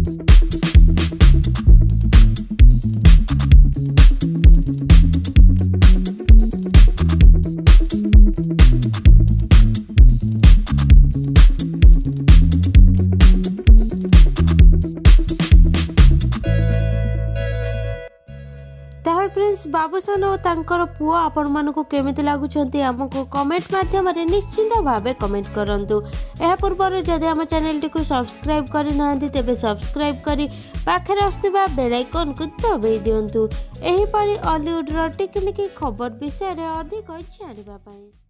Friends बाबूसान और तांकर पुओ आपण मानकु केमिति लागुछंती हमकु कमेंट माध्यम रे निश्चिंत भाबे कमेंट करंतु। एहा पूर्व जदि हम चैनल टी को सब्सक्राइब करि नांती तेबे सब्सक्राइब करी पाखरे आस्थिबा बेल आइकन को दबाई दियंतु। एही परि हॉलीवुड रो टेक्निक खबर विषय रे अधिक जानिबा पई।